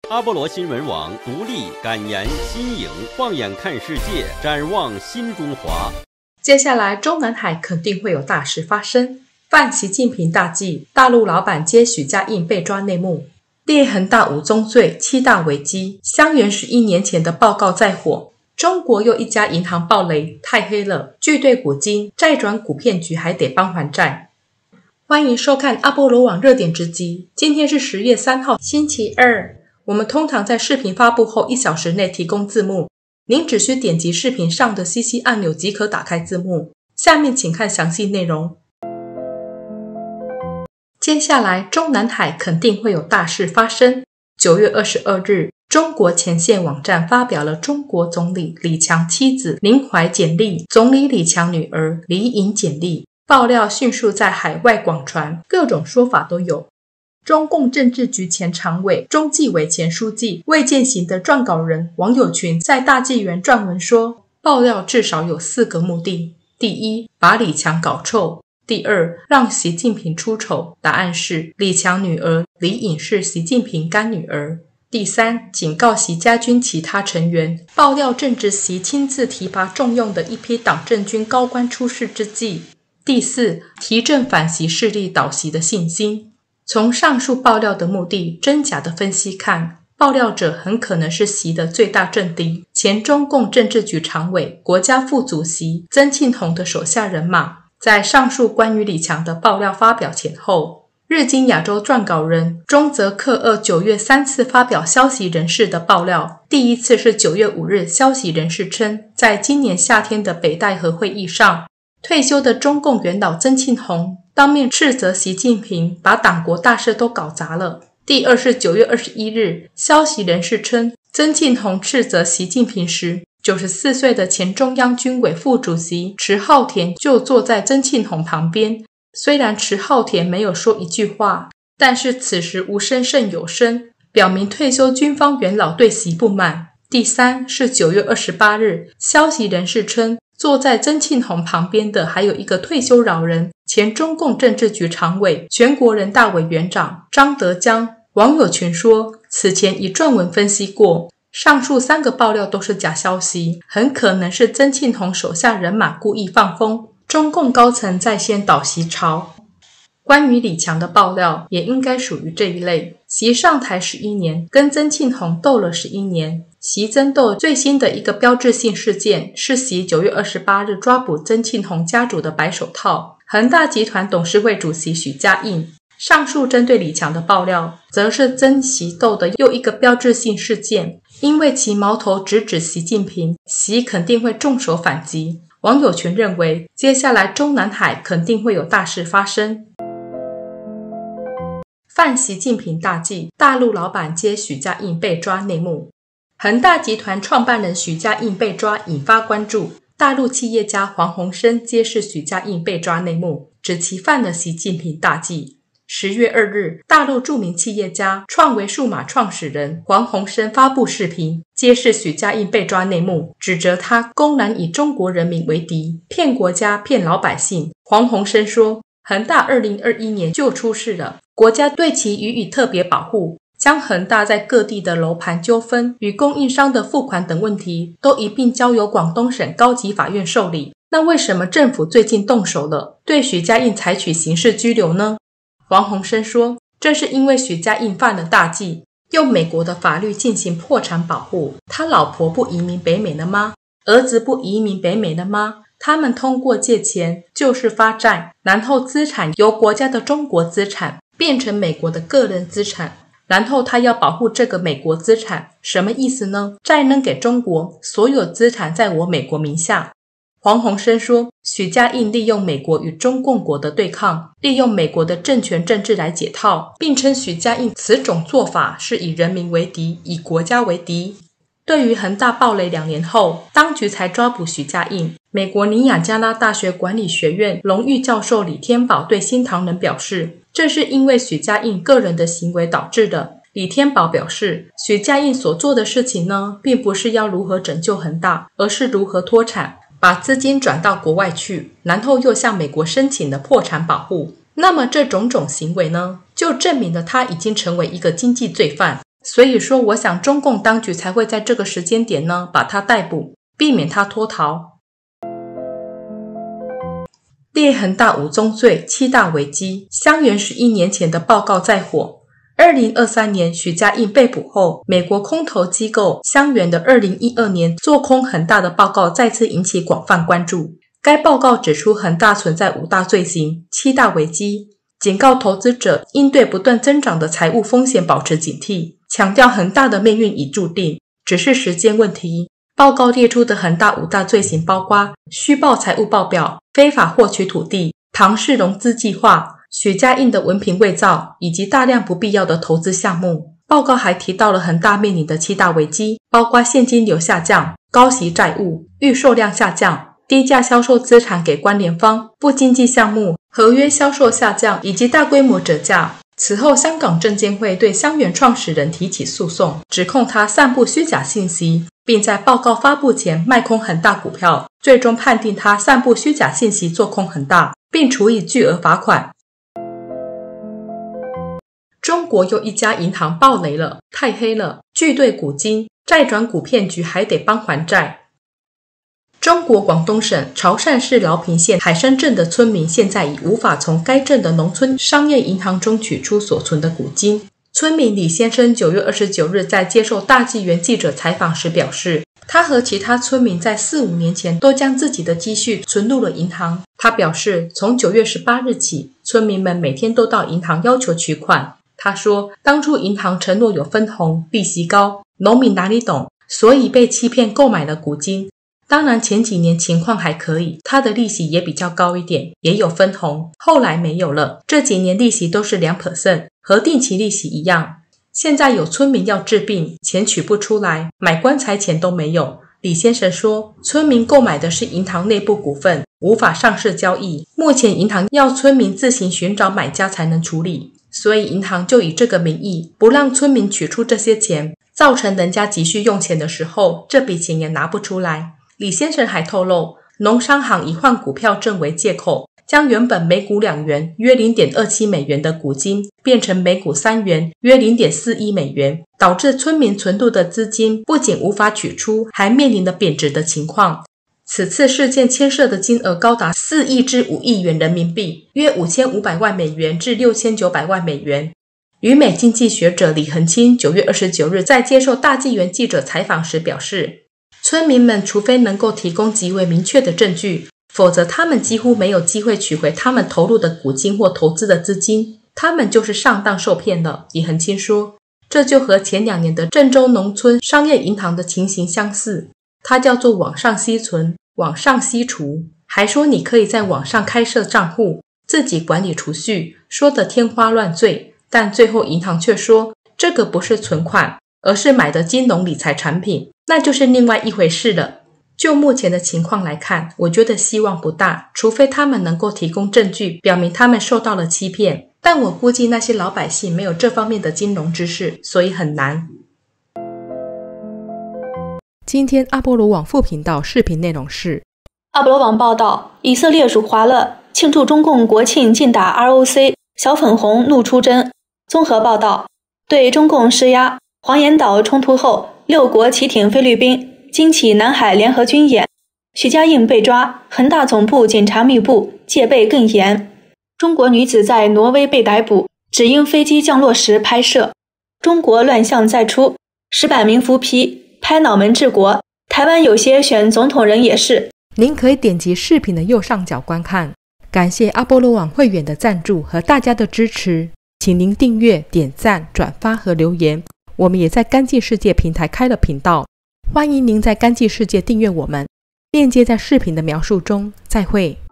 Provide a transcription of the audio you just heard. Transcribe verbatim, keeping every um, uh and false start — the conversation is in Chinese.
阿波罗新闻网独立、敢言、新颖，放眼看世界，展望新中华。 接下来，中南海肯定会有大事发生。犯习近平大忌，大陆老板接许家印被抓内幕。列恒大五宗罪，七大危机。香园十一年前的报告再火。中国又一家银行爆雷，太黑了，巨兑股金，债转股骗局还得帮还债。欢迎收看阿波罗网热点直击。今天是十月三号，星期二。我们通常在视频发布后一小时内提供字幕，您只需点击视频上的 C C 按钮即可打开字幕。下面请看详细内容。接下来，中南海肯定会有大事发生。九月二十二日，中国前线网站发表了中国总理李强妻子林怀简历，总理李强女儿李颖简历，爆料迅速在海外广传，各种说法都有。中共政治局前常委、中纪委前书记魏建行的撰稿人王友群在大纪元撰文说，爆料至少有四个目的：第一，把李强搞臭；第二，让习近平出丑，答案是李强女儿李颖是习近平干女儿；第三，警告习家军其他成员，爆料正值习亲自提拔重用的一批党政军高官出事之际；第四，提振反习势力倒习的信心。从上述爆料的目的真假的分析看，爆料者很可能是习的最大政敌，前中共政治局常委、国家副主席曾庆红的手下人马。在上述关于李强的爆料发表前后，日经亚洲撰稿人中泽克二九月三次发表消息人士的爆料。第一次是九月五日，消息人士称，在今年夏天的北戴河会议上，退休的中共元老曾庆红当面斥责习近平把党国大事都搞砸了。第二是九月二十一日，消息人士称，曾庆红斥责习近平时，九十四岁的前中央军委副主席迟浩田就坐在曾庆红旁边。虽然迟浩田没有说一句话，但是此时无声胜有声，表明退休军方元老对习不满。第三是九月二十八日，消息人士称，坐在曾庆红旁边的还有一个退休老人，前中共政治局常委、全国人大委员长张德江。网友群说，此前已撰文分析过，上述三个爆料都是假消息，很可能是曾庆红手下人马故意放风，中共高层在先倒习潮。关于李强的爆料也应该属于这一类。习上台十一年，跟曾庆红斗了十一年。习曾斗最新的一个标志性事件是习九月二十八日抓捕曾庆红家族的白手套，恒大集团董事会主席许家印。上述针对李强的爆料，则是曾习斗的又一个标志性事件，因为其矛头直指习近平，习肯定会重手反击。网友群认为，接下来中南海肯定会有大事发生。犯习近平大忌，大陆老板接许家印被抓内幕。恒大集团创办人许家印被抓引发关注，大陆企业家黄鸿升揭示许家印被抓内幕，指其犯了习近平大忌。十月二日，大陆著名企业家创维数码创始人黄鸿升发布视频，揭示许家印被抓内幕，指责他公然以中国人民为敌，骗国家骗老百姓。黄鸿升说，恒大二零二一年就出事了，国家对其予以特别保护，将恒大在各地的楼盘纠纷与供应商的付款等问题都一并交由广东省高级法院受理。那为什么政府最近动手了，对许家印采取刑事拘留呢？黄鸿升说，这是因为许家印犯了大忌，用美国的法律进行破产保护。他老婆不移民北美了吗？儿子不移民北美了吗？他们通过借钱就是发债，然后资产由国家的中国资产变成美国的个人资产，然后他要保护这个美国资产，什么意思呢？债扔给中国，所有资产在我美国名下。黄鸿升说，许家印利用美国与中共国的对抗，利用美国的政权政治来解套，并称许家印此种做法是以人民为敌，以国家为敌。对于恒大爆雷两年后，当局才抓捕许家印，美国尼亚加拉大学管理学院荣誉教授李天宝对新唐人表示，这是因为许家印个人的行为导致的。李天宝表示，许家印所做的事情呢，并不是要如何拯救恒大，而是如何脱产，把资金转到国外去，然后又向美国申请了破产保护。那么这种种行为呢，就证明了他已经成为一个经济罪犯。 所以说我想中共当局才会在这个时间点呢把他逮捕，避免他脱逃。列恒大五宗罪，七大危机，香园十一年前的报告再火。二零二三年许家印被捕后，美国空投机构香园的二零一二年做空恒大的报告再次引起广泛关注。该报告指出恒大存在五大罪行，七大危机，警告投资者应对不断增长的财务风险保持警惕，强调恒大的命运已注定，只是时间问题。报告列出的恒大五大罪行包括虚报财务报表、非法获取土地、庞氏融资计划、许家印的文凭伪造以及大量不必要的投资项目。报告还提到了恒大面临的七大危机，包括现金流下降、高息债务、预售量下降、低价销售资产给关联方、不经济项目、合约销售下降以及大规模折价。此后，香港证监会对香园创始人提起诉讼，指控他散布虚假信息，并在报告发布前卖空恒大股票，最终判定他散布虚假信息做空恒大，并处以巨额罚款。中国又一家银行爆雷了，太黑了，拒兑股金，债转股骗局还得帮还债。中国广东省潮汕市饶平县海山镇的村民现在已无法从该镇的农村商业银行中取出所存的股金。村民李先生九月二十九日在接受大纪元记者采访时表示，他和其他村民在四五年前都将自己的积蓄存入了银行。他表示，从九月十八日起，村民们每天都到银行要求取款。他说，当初银行承诺有分红，利息高，农民哪里懂，所以被欺骗购买了股金。当然前几年情况还可以，他的利息也比较高一点，也有分红，后来没有了。这几年利息都是 百分之二， 和定期利息一样。现在有村民要治病，钱取不出来，买棺材钱都没有。李先生说，村民购买的是银行内部股份，无法上市交易，目前银行要村民自行寻找买家才能处理，所以银行就以这个名义不让村民取出这些钱，造成人家急需用钱的时候，这笔钱也拿不出来。李先生还透露，农商行以换股票证为借口，将原本每股两元约 零点二七美元的股金变成每股三元约 零点四一美元，导致村民存入的资金不仅无法取出，还面临了贬值的情况。此次事件牵涉的金额高达四亿至五亿元人民币，约五千五百万美元至六千九百万美元。旅美经济学者李恒清九月二十九日在接受大纪元记者采访时表示，村民们除非能够提供极为明确的证据，否则他们几乎没有机会取回他们投入的股金或投资的资金，他们就是上当受骗了。李恒清说，这就和前两年的郑州农村商业银行的情形相似，它叫做网上吸存、网上吸除，还说你可以在网上开设账户，自己管理储蓄，说得天花乱坠，但最后银行却说这个不是存款，而是买的金融理财产品，那就是另外一回事了。就目前的情况来看，我觉得希望不大，除非他们能够提供证据表明他们受到了欺骗，但我估计那些老百姓没有这方面的金融知识，所以很难。 今天阿波罗网副频道视频内容是： 阿波罗网报道，以色列辱华了，庆祝中共国庆劲打 R O C， 小粉红怒出征。综合报道，对中共施压，黄岩岛冲突后，六国齐挺菲律宾，惊起南海联合军演。许家印被抓，恒大总部检查密布，戒备更严。中国女子在挪威被逮捕，只因飞机降落时拍摄。中国乱象再出，石板民夫批拍脑门治国，台湾有些选总统人也是。 您可以点击视频的右上角观看。感谢阿波罗网会员的赞助和大家的支持，请您订阅、点赞、转发和留言。我们也在干净世界平台开了频道，欢迎您在干净世界订阅我们，链接在视频的描述中。再会。